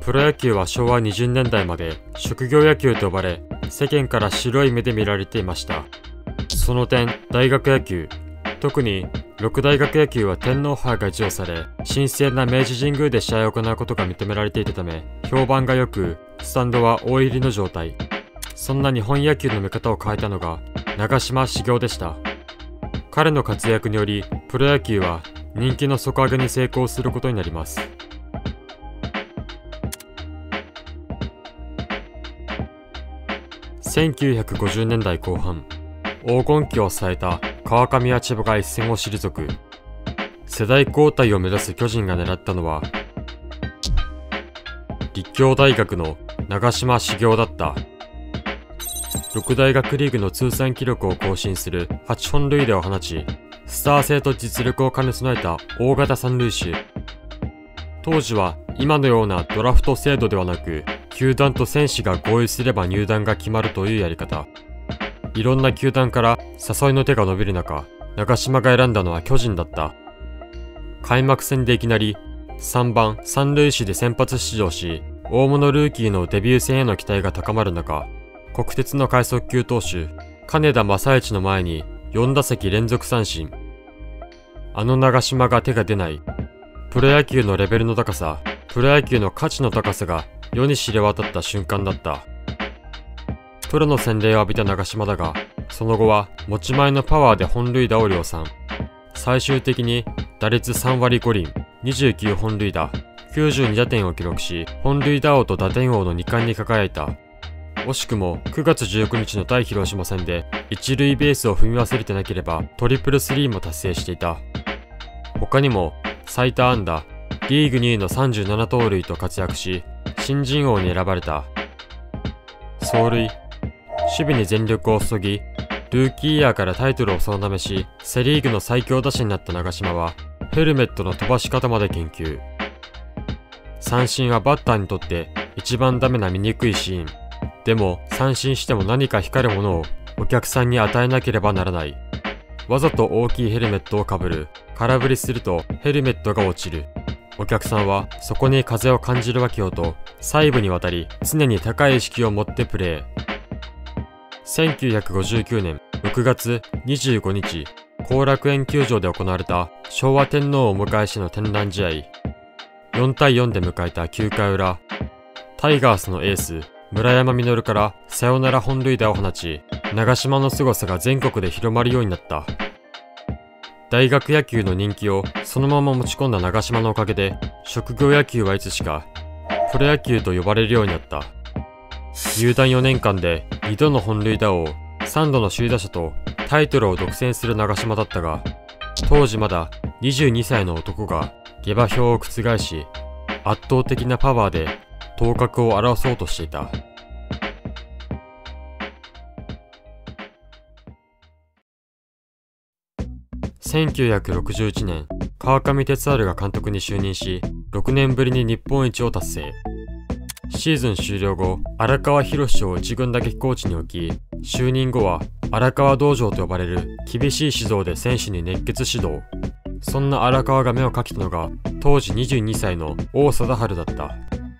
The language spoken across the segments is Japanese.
プロ野球は昭和20年代まで職業野球と呼ばれ、世間から白い目で見られていました。その点、大学野球、特に六大学野球は天皇杯が授与され、神聖な明治神宮で試合を行うことが認められていたため、評判が良く、スタンドは大入りの状態。そんな日本野球の見方を変えたのが、長嶋茂雄でした。彼の活躍により、プロ野球は人気の底上げに成功することになります。1950年代後半、黄金期を支えた川上や千葉が一線を退く。世代交代を目指す巨人が狙ったのは、立教大学の長嶋茂雄だった。六大学リーグの通算記録を更新する8本塁打を放ち、スター性と実力を兼ね備えた大型三塁手。当時は今のようなドラフト制度ではなく、球団と選手が合意すれば入団が決まるというやり方。いろんな球団から誘いの手が伸びる中、長嶋が選んだのは巨人だった。開幕戦でいきなり3番三塁手で先発出場し、大物ルーキーのデビュー戦への期待が高まる中、国鉄の快速球投手金田正一の前に4打席連続三振。あの長嶋が手が出ない。プロ野球のレベルの高さ、プロ野球の価値の高さが世に知れ渡った瞬間だった。プロの洗礼を浴びた長嶋だが、その後は持ち前のパワーで本塁打を量産。最終的に打率3割5厘、29本塁打、92打点を記録し、本塁打王と打点王の2冠に輝いた。惜しくも9月19日の対広島戦で一塁ベースを踏み忘れてなければトリプルスリーも達成していた。他にも最多安打、リーグ2位の37盗塁と活躍し、新人王に選ばれた。走塁、守備に全力を注ぎ、ルーキーイヤーからタイトルを総なめし、セリーグの最強打者になった長嶋は、ヘルメットの飛ばし方まで研究。三振はバッターにとって一番ダメな醜いシーン。でも、三振しても何か光るものをお客さんに与えなければならない。わざと大きいヘルメットをかぶる。空振りするとヘルメットが落ちる。お客さんはそこに風を感じるわけよと、細部にわたり常に高い意識を持ってプレー。1959年6月25日、後楽園球場で行われた昭和天皇をお迎えしての天覧試合。4対4で迎えた9回裏、タイガースのエース、村山実からサヨナラ本塁打を放ち、長嶋の凄さが全国で広まるようになった。大学野球の人気をそのまま持ち込んだ長嶋のおかげで、職業野球はいつしかプロ野球と呼ばれるようになった。入団4年間で2度の本塁打王、3度の首位打者とタイトルを独占する長嶋だったが、当時まだ22歳の男が下馬評を覆し、圧倒的なパワーで頭角を現そうとしていた。1961年、川上哲治が監督に就任し、6年ぶりに日本一を達成。シーズン終了後、荒川博を一軍打撃コーチに置き、就任後は荒川道場と呼ばれる厳しい指導で選手に熱血指導。そんな荒川が目をかけたのが、当時22歳の王貞治だった。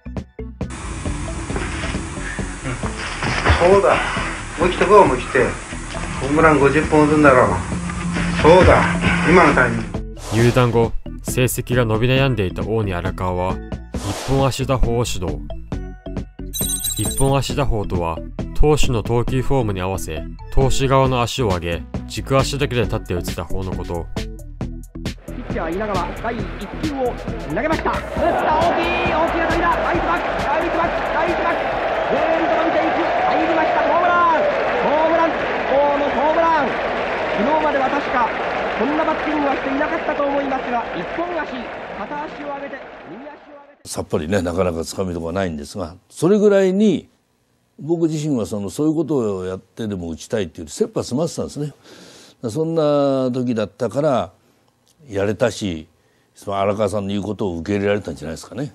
そうだ、思い切ってこう思い切って、ホームラン50本打つんだろう。そうだ、今のタイミング。 入団後、成績が伸び悩んでいた王に荒川は、一本足打法を指導。一本足打法とは、投手の投球フォームに合わせ、投手側の足を上げ、軸足だけで立って打つ打法のこと。 ピッチャー稲川、第1球を投げました。打った、大きい当たりだ。ライトバック、ライトバック、ライトバック。エンドランテイク、入りました。ホームラン、ホームラン、王のホームラン。昨日までは確かこんなバッティングはしていなかったと思いますが、一本足、片足を上げて、右足を上げて。さっぱりね、なかなかつかみとかないんですが、それぐらいに僕自身はそういうことをやってでも打ちたいっていう切羽詰まってたんですね。そんな時だったからやれたし、その荒川さんの言うことを受け入れられたんじゃないですかね。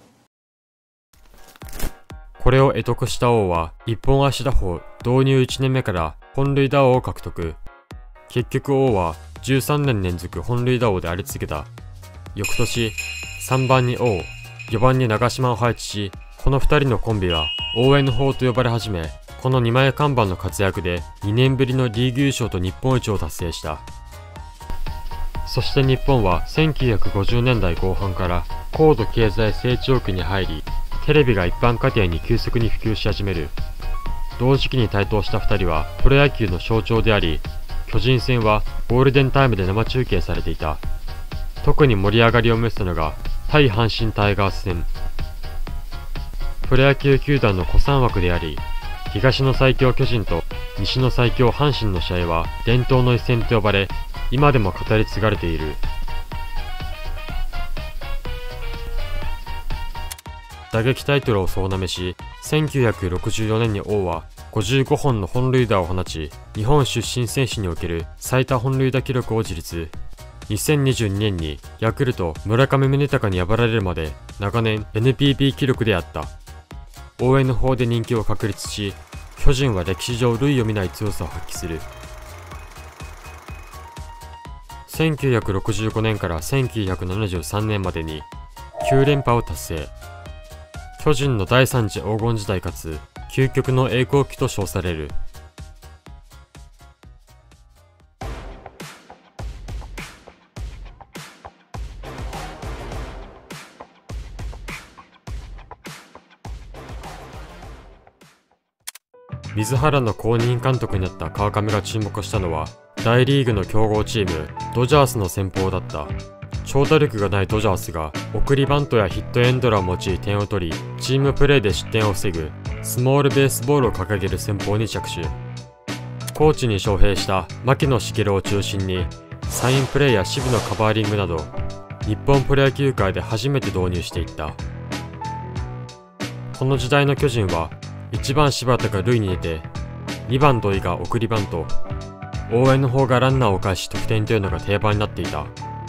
これを会得した王は一本足打法導入1年目から本塁打王を獲得。結局王は13年連続本塁打王であり続けた。翌年3番に王、4番に長嶋を配置し、 この2人のコンビは応援法と呼ばれ始め、この2枚看板の活躍で2年ぶりのリーグ優勝と日本一を達成した。そして日本は1950年代後半から高度経済成長期に入り、テレビが一般家庭に急速に普及し始める。同時期に台頭した2人はプロ野球の象徴であり、巨人戦はゴールデンタイムで生中継されていた。特に盛り上がりを見せたのが対阪神タイガース戦。プロ野球球団の古参枠であり、東の最強巨人と西の最強阪神の試合は伝統の一戦と呼ばれ、今でも語り継がれている。打撃タイトルを総なめし、1964年に王は55本の本塁打を放ち、日本出身選手における最多本塁打記録を樹立。2022年にヤクルト村上宗隆に破られるまで長年 NPB 記録であった。応援の方で人気を確立し、巨人は歴史上類を見ない強さを発揮する。1965年から1973年までに9連覇を達成。巨人の第3次黄金時代かつ究極の栄光期と称される。水原の公認監督になった川上が注目したのは、大リーグの強豪チームドジャースの戦法だった。長打力がないドジャースが送りバントやヒットエンドランを用い点を取り、チームプレーで失点を防ぐスモールベースボールを掲げる戦法に着手。コーチに招聘した牧野茂を中心にサインプレーや守備のカバーリングなど、日本プロ野球界で初めて導入していった。この時代の巨人は1番柴田が塁に出て、2番土井が送りバント、応援の方がランナーを返し得点というのが定番になっていた。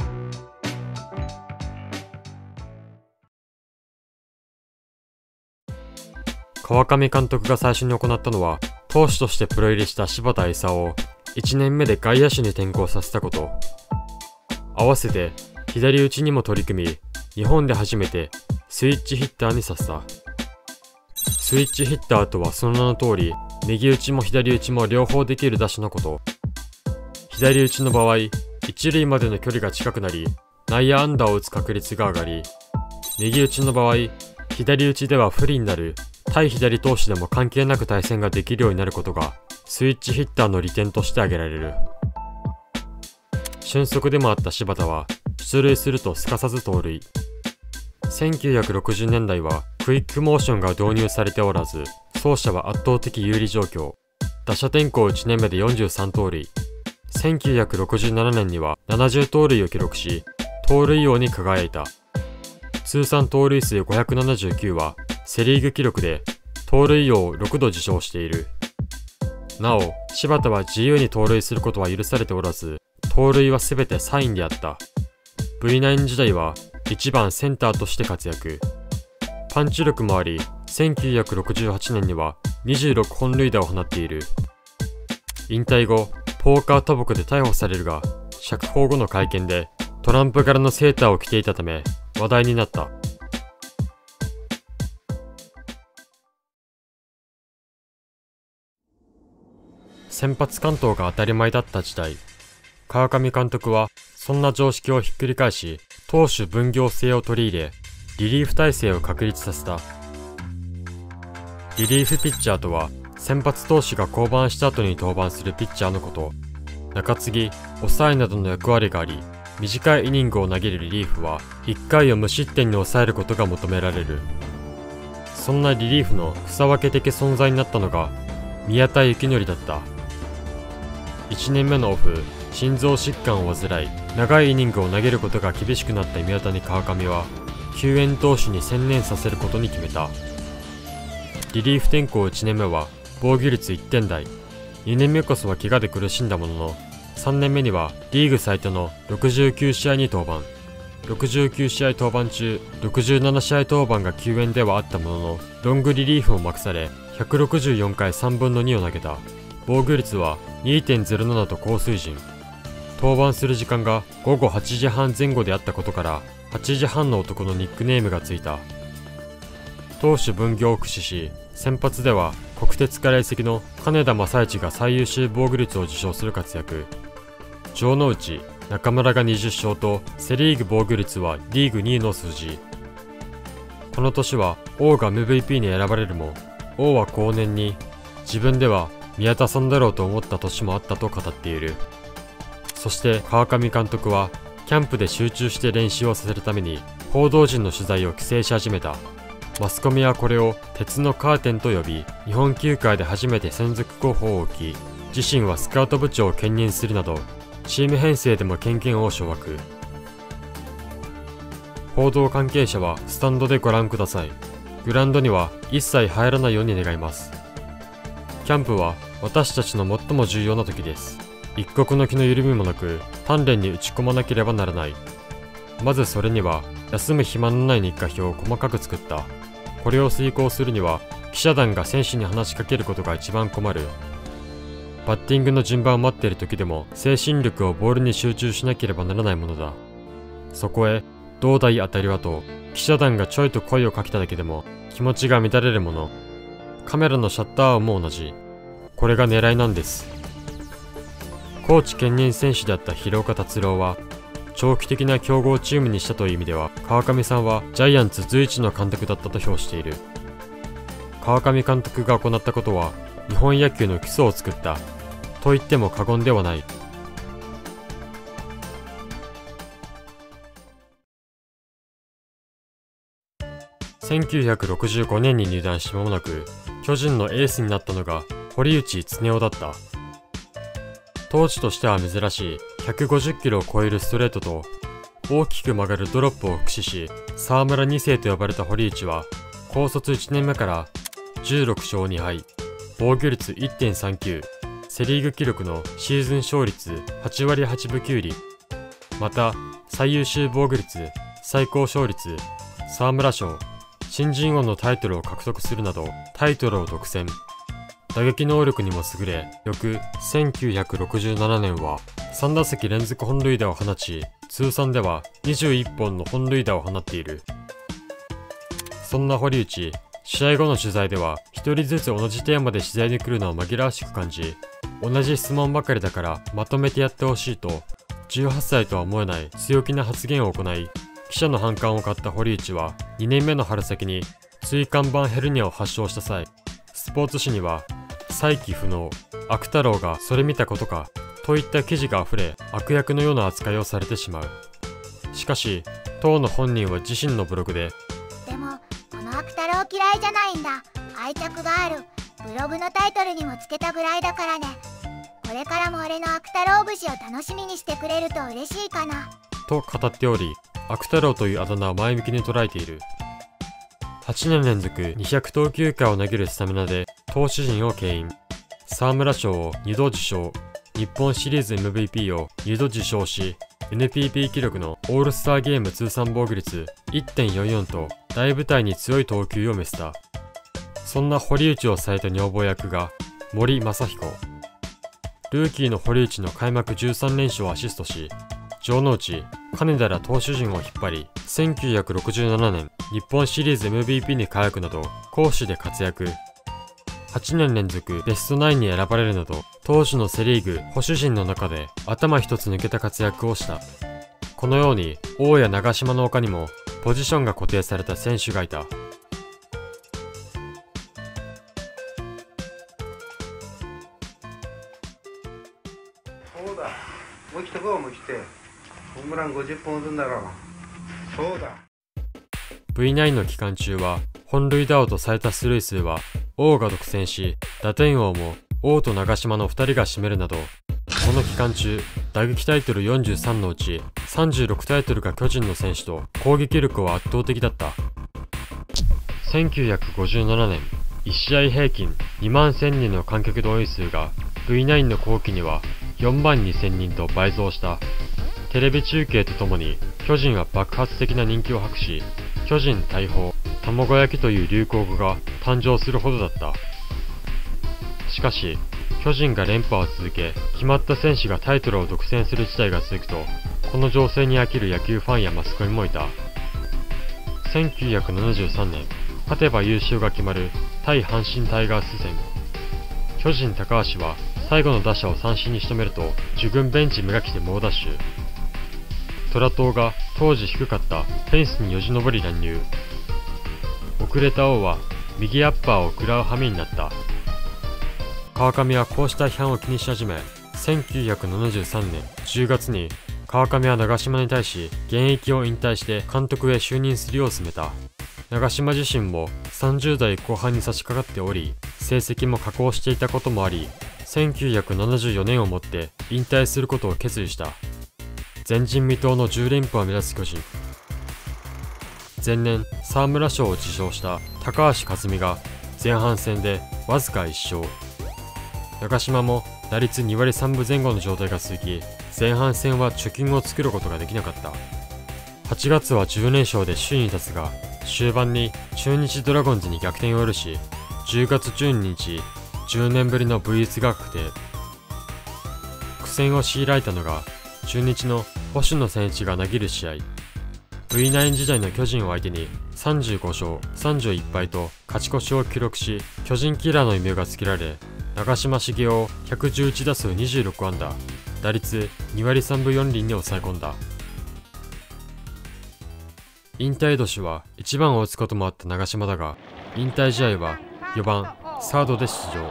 川上監督が最初に行ったのは、投手としてプロ入りした柴田勲を1年目で外野手に転向させたこと。合わせて左打ちにも取り組み、日本で初めてスイッチヒッターにさせた。スイッチヒッターとはその名の通り、右打ちも左打ちも両方できる打者のこと。左打ちの場合、一塁までの距離が近くなり、内野安打を打つ確率が上がり、右打ちの場合、左打ちでは不利になる対左投手でも関係なく対戦ができるようになることが、スイッチヒッターの利点として挙げられる。俊足でもあった柴田は、出塁するとすかさず盗塁。1960年代はクイックモーションが導入されておらず、走者は圧倒的有利状況。打者転向1年目で43盗塁。1967年には70盗塁を記録し、盗塁王に輝いた。通算盗塁数579はセリーグ記録で、盗塁王を6度受賞している。なお、柴田は自由に盗塁することは許されておらず、盗塁は全てサインであった。V9 時代は1番センターとして活躍。パンチ力もあり、1968年には26本塁打を放っている。引退後、ポーカー賭博で逮捕されるが、釈放後の会見でトランプ柄のセーターを着ていたため話題になった。先発完投が当たり前だった時代、川上監督はそんな常識をひっくり返し、投手分業制を取り入れ、リリーフ体制を確立させた。リリーフピッチャーとは、先発投手が降板した後に登板するピッチャーのこと。中継ぎ、抑えなどの役割があり、短いイニングを投げるリリーフは、1回を無失点に抑えることが求められる。そんなリリーフの草分け的存在になったのが、宮田幸則だった。1年目のオフ、心臓疾患を患い、長いイニングを投げることが厳しくなった宮田に川上は、救援投手に専念させることに決めた。リリーフ転向1年目は防御率1点台、2年目こそは怪我で苦しんだものの、3年目にはリーグ最多の69試合に登板。69試合登板中、67試合登板が救援ではあったものの、ロングリリーフを任され、164回3分の2を投げた。防御率は 2.07 と高水準。登板する時間が午後8時半前後であったことから、8時半の男のニックネームがついた。 投手分業を駆使し、先発では国鉄から移籍の金田正一が最優秀防御率を受賞する活躍。城之内、中村が20勝とセ・リーグ防御率はリーグ2位の数字。この年は王が MVP に選ばれるも、王は後年に自分では宮田さんだろうと思った年もあったと語っている。そして川上監督はキャンプで集中して練習をさせるために報道陣の取材を規制し始めた。マスコミはこれを鉄のカーテンと呼び、日本球界で初めて専属候補を置き、自身はスカウト部長を兼任するなど、チーム編成でも権限を掌握。報道関係者はスタンドでご覧ください。グラウンドには一切入らないように願います。キャンプは私たちの最も重要な時です。一刻の気の緩みもなく鍛錬に打ち込まなければならない。まずそれには休む暇のない日課表を細かく作った。これを遂行するには記者団が選手に話しかけることが一番困る。バッティングの順番を待っている時でも精神力をボールに集中しなければならないものだ。そこへどうだい当たりはと記者団がちょいと声をかけただけでも気持ちが乱れるもの。カメラのシャッター音も同じ。これが狙いなんです。コーチ兼任選手であった廣岡達郎は長期的な競合チームにしたという意味では川上さんはジャイアンツ随一の監督だったと評している。川上監督が行ったことは日本野球の基礎を作ったと言っても過言ではない。1965年に入団し間もなく巨人のエースになったのが堀内恒夫だった。当時としては珍しい150キロを超えるストレートと大きく曲がるドロップを駆使し沢村2世と呼ばれた堀内は高卒1年目から16勝2敗、防御率 1.39、セリーグ記録のシーズン勝率8割8分9厘、また最優秀防御率、最高勝率、沢村賞、新人王のタイトルを獲得するなどタイトルを独占。打撃能力にも優れ、翌1967年は3打席連続本塁打を放ち、通算では21本の本塁打を放っている。そんな堀内、試合後の取材では一人ずつ同じテーマで取材に来るのを紛らわしく感じ、同じ質問ばかりだからまとめてやってほしいと18歳とは思えない強気な発言を行い、記者の反感を買った堀内は2年目の春先に椎間板ヘルニアを発症した際、スポーツ紙には再起不能、悪太郎がそれ見たことかといった記事があふれ、悪役のような扱いをされてしまう。しかし当の本人は自身のブログで、 でもこの悪太郎嫌いじゃないんだ。愛着がある。ブログのタイトルにもつけたぐらいだからね。これからも俺の悪太郎節を楽しみにしてくれると嬉しいかなと語っており、悪太郎というあだ名を前向きに捉えている。8年連続200投球回を投げるスタミナで投手陣を牽引。沢村賞を2度受賞、日本シリーズ MVP を2度受賞し、NPB 記録のオールスターゲーム通算防御率 1.44 と大舞台に強い投球を見せた。そんな堀内を支えた女房役が森正彦。ルーキーの堀内の開幕13連勝をアシストし、城之内、金田ら投手陣を引っ張り、1967年日本シリーズ MVP に輝くなど攻守で活躍。8年連続ベストナインに選ばれるなど当時のセリーグ保守陣の中で頭一つ抜けた活躍をした。このように王や長島の他にもポジションが固定された選手がいた。 そうだ、思い切ってこう思い切って、ホームラン50本打つんだろう。そうだ。 V9 の期間中は本塁打王と最多出塁数は王が独占し、打点王も王と長島の2人が占めるなど、この期間中打撃タイトル43のうち36タイトルが巨人の選手と攻撃力は圧倒的だった。1957年、1試合平均2万1000人の観客動員数が V9 の後期には4万2000人と倍増した。テレビ中継とともに巨人は爆発的な人気を博し、巨人大砲、卵焼きという流行語が誕生するほどだった。しかし巨人が連覇を続け、決まった選手がタイトルを独占する事態が続くと、この情勢に飽きる野球ファンやマスコミもいた。1973年、 勝てば優勝が決まる対阪神タイガース戦。巨人高橋は最後の打者を三振に仕留めると受軍ベンチめがけて猛ダッシュ。虎党が当時低かったフェンスによじ登り乱入。遅れた王は右アッパーを食らう羽目になった。川上はこうした批判を気にし始め、1973年10月に川上は長嶋に対し現役を引退して監督へ就任するよう勧めた。長嶋自身も30代後半に差し掛かっており、成績も下降していたこともあり、1974年をもって引退することを決意した。前人未到の10連覇を目指す巨人。前年沢村賞を受賞した高橋克実が前半戦でわずか1勝。長嶋も打率2割3分前後の状態が続き、前半戦は貯金を作ることができなかった。8月は10連勝で首位に立つが、終盤に中日ドラゴンズに逆転を許し、10月12日、10年ぶりの V1 が確定。苦戦を強いられたのが中日の星野千一が投げる試合。V9 時代の巨人を相手に35勝31敗と勝ち越しを記録し、巨人キラーの異名がつけられ、長嶋茂雄を111打数26安打、打率2割3分4厘に抑え込んだ。引退年は1番を打つこともあった長嶋だが、引退試合は4番サードで出場。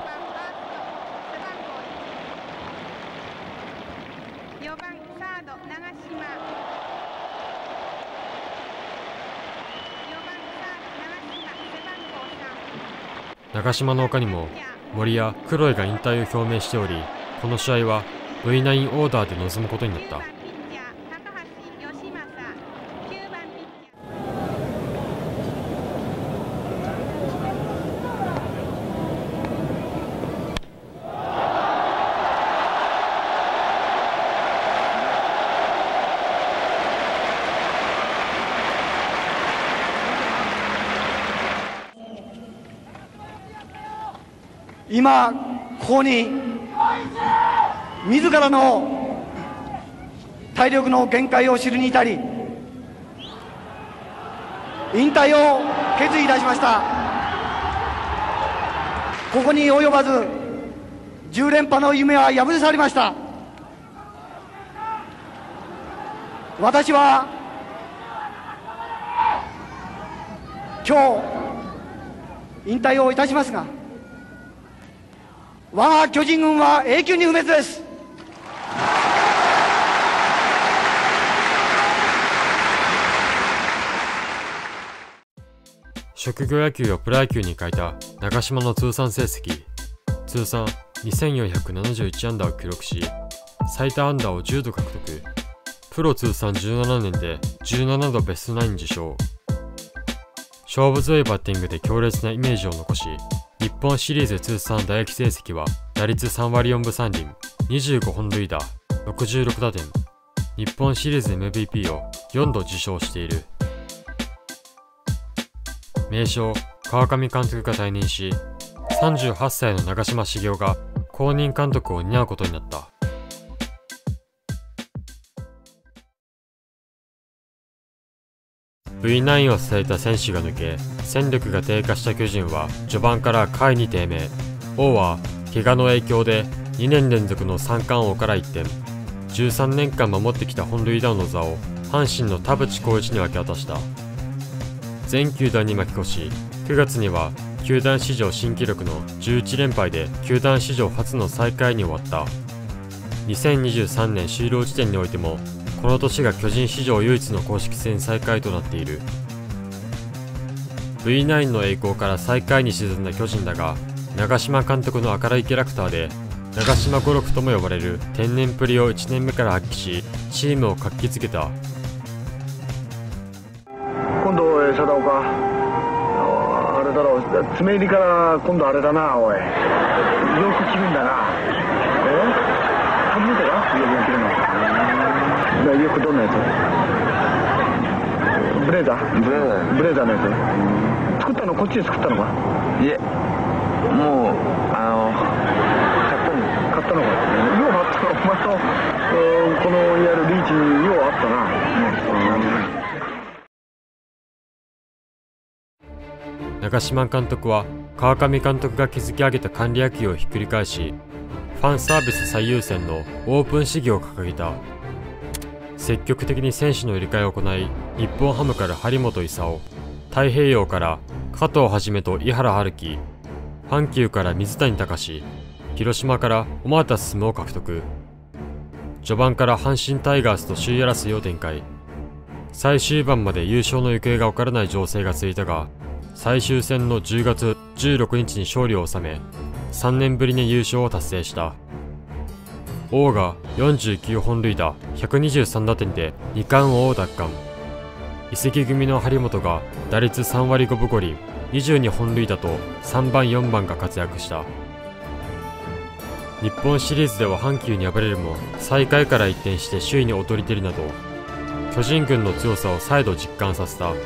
長嶋の他にも森や黒井が引退を表明しており、この試合は V9 オーダーで臨むことになった。 今ここに自らの体力の限界を知るに至り、引退を決意いたしました。ここに及ばず10連覇の夢は破り去りました。私は今日引退をいたしますが、我が巨人軍は永久に不滅です。 職業野球をプロ野球に変えた長嶋の通算成績。通算2471安打を記録し、最多安打を10度獲得。プロ通算17年で17度ベストナイン受賞。勝負強いバッティングで強烈なイメージを残し、日本シリーズ通算打撃成績は打率3割4分3厘、25本塁打、66打点、日本シリーズ MVP を4度受賞している。名将川上監督が退任し、38歳の長嶋茂雄が後任監督を担うことになった。V9 を支えた選手が抜け、戦力が低下した巨人は序盤から下位に低迷。王は怪我の影響で2年連続の三冠王から一転、13年間守ってきた本塁打王の座を阪神の田淵幸一に分け渡した。全球団に巻き越し、9月には球団史上新記録の11連敗で球団史上初の最下位に終わった。2023年終了時点においても、この年が巨人史上唯一の公式戦最下位となっている。 V9 の栄光から最下位に沈んだ巨人だが、長嶋監督の明るいキャラクターで長嶋語録とも呼ばれる天然プリを1年目から発揮し、チームを活気づけた。 今度貞岡、あれだろう、爪入りから今度あれだな、おい、よく切るんだな。初めてか、よく切るの。よくどんなやつ？ブレザーのやつ。作ったのこっちで作ったのか？ いえ、もう買ったのか。ようあったお前とこのいわゆるリーチにようあったな。 長長嶋監督は川上監督が築き上げた管理野球をひっくり返し、ファンサービス最優先のオープン主義を掲げた。積極的に選手の入れ替えを行い、日本ハムから張本勲、太平洋から加藤はじめと井原春樹、阪急から水谷隆、広島から小俣進を獲得。序盤から阪神タイガースと首位争いを展開。最終盤まで優勝の行方が分からない情勢が続いたが、最終戦の10月16日に勝利を収め、3年ぶりに優勝を達成した。王が49本塁打123打点で2冠王を奪還。移籍組の張本が打率3割5分5厘22本塁打と3番4番が活躍した。日本シリーズでは阪急に敗れるも、最下位から一転して首位に躍り出るなど、巨人軍の強さを再度実感させた。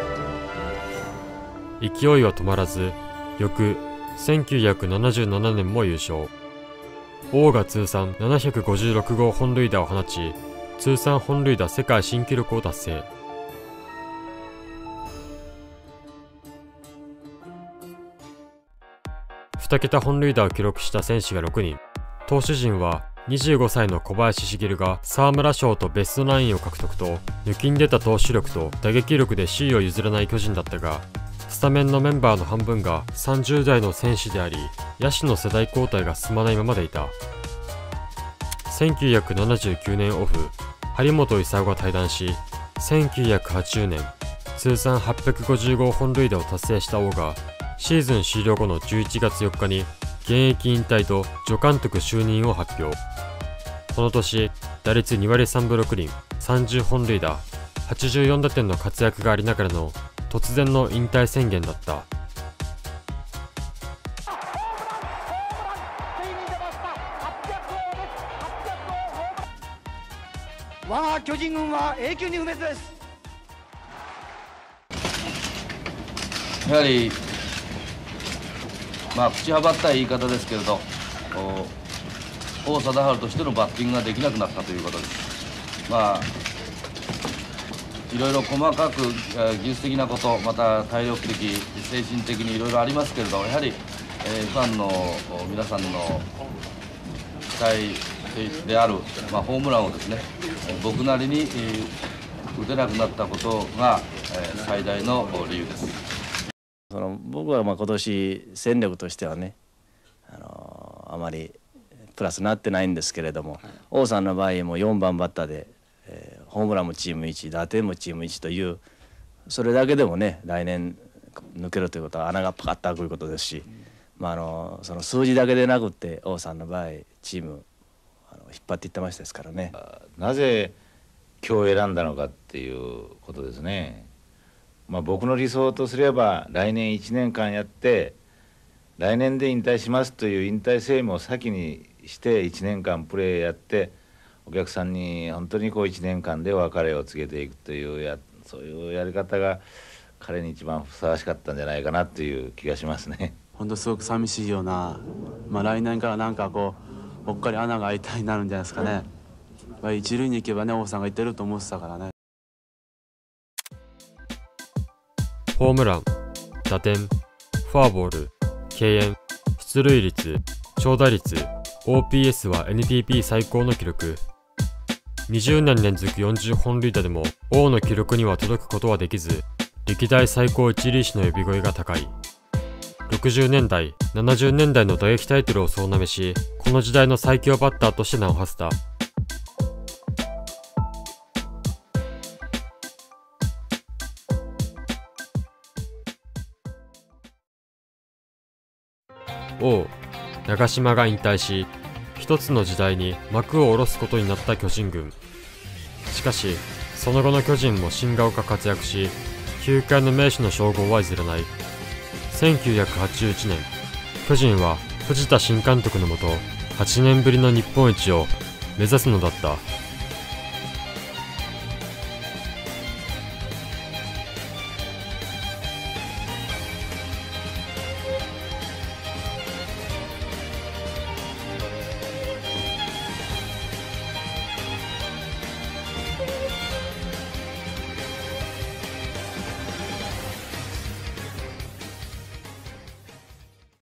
勢いは止まらず、翌1977年も優勝。王が通算756号本塁打を放ち、通算本塁打世界新記録を達成。2桁本塁打を記録した選手が6人。投手陣は25歳の小林茂が沢村賞とベストナインを獲得と、抜きに出た投手力と打撃力で首位を譲らない巨人だったが、スタメンのメンバーの半分が30代の選手であり、野手の世代交代が進まないままでいた。1979年オフ、張本勲が退団し、1980年、通算850号本塁打を達成した王が、シーズン終了後の11月4日に現役引退と助監督就任を発表。この年、打率2割3分6厘、30本塁打、84打点の活躍がありながらの突然の引退宣言だった。 我が巨人軍は永久に不滅です。 やはり口はばったい言い方ですけれど、王貞治としてのバッティングができなくなったということです。いろいろ細かく技術的なこと、また体力的、精神的にいろいろありますけれど、やはり、ファンの皆さんの期待である、ホームランをですね、僕なりに打てなくなったことが、最大の理由です。 僕は今年戦力としてはね、あまりプラスなってないんですけれども、王さんの場合も4番バッターで、ホームランもチーム1、打点もチーム1という、それだけでもね、来年抜けるということは穴がパカッと開くことですし、その数字だけでなくって王さんの場合チーム引っ張っていってましたですからね。 なぜ今日選んだのかっていうことですね。僕の理想とすれば来年1年間やって来年で引退しますという引退声明を先にして1年間プレーやって、お客さんに本当に1年間で別れを告げていくというそういうやり方が彼に一番ふさわしかったんじゃないかなという気がしますね。 本当すごく寂しいような、来年からなんかぽっかり穴が開いたになるんじゃないですかね。一塁に行けばね、王さんがいてると思ってたからね。 ホームラン、打点、フォアボール、敬遠、出塁率、長打率、OPS は NPB 最高の記録。20年連続40本塁打でも王の記録には届くことはできず、歴代最高一塁手の呼び声が高い。60年代、70年代の打撃タイトルを総なめし、この時代の最強バッターとして名を馳せた。王、長嶋が引退し、一つの時代に幕を下ろすことになった巨人軍。しかし、その後の巨人も新顔が活躍し、球界の名手の称号は譲らない。1981年、巨人は藤田新監督のもと、8年ぶりの日本一を目指すのだった。